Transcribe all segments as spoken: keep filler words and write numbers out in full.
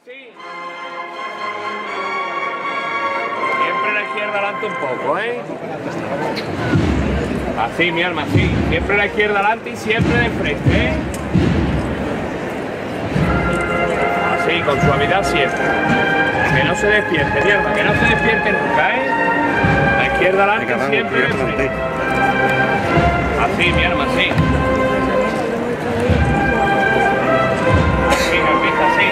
así. Siempre la izquierda adelante un poco, ¿eh? Así, mi alma, así. Siempre la izquierda adelante y siempre de frente, ¿eh? Así, con suavidad siempre. Que no se despierte, mi alma, que no se despierte nunca, ¿eh? La izquierda adelante y siempre de frente. Así, mi alma, así. Así, Almita, así.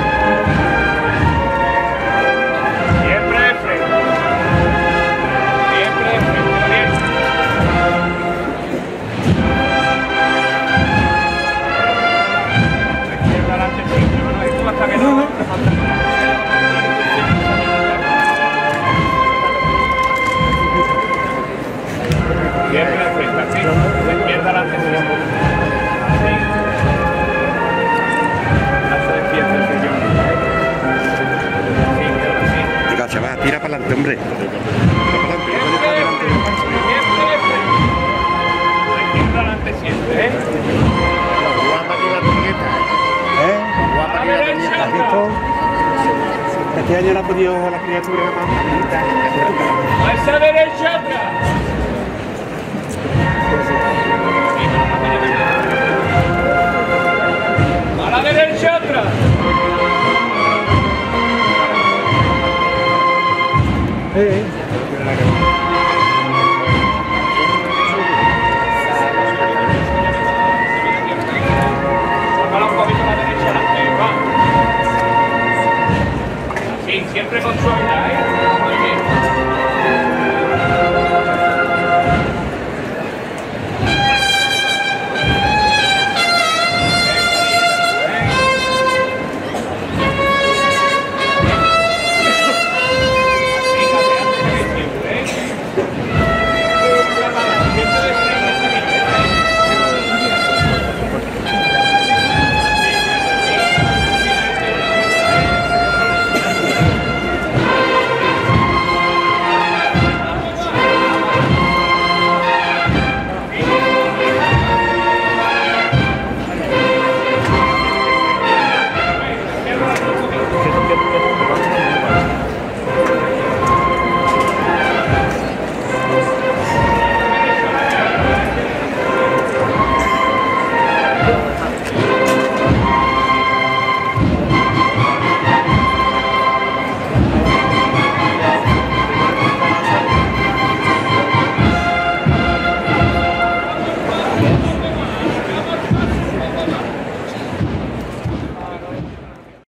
Siempre de frente. Siempre de frente, valiente. La izquierda adelante siempre, ¿no? Y tú hasta que no... Siempre de frente, así. La izquierda adelante siempre. Así. No se despierte el señor. Así, así. Venga, chaval, tira para adelante, hombre. Tira para adelante, Siempre de frente, siempre de frente. La izquierda adelante siempre, ¿eh? Guapa que la tarjeta. ¿Eh? Guapa que la tarjeta. ¿Has visto? Este año no ha podido la criatura más bonita. A esa derecha atrás. A la derecha atrás. Eh. Sácala un poquito a la derecha, adelante, va. Así, siempre con suavidad, ¿eh?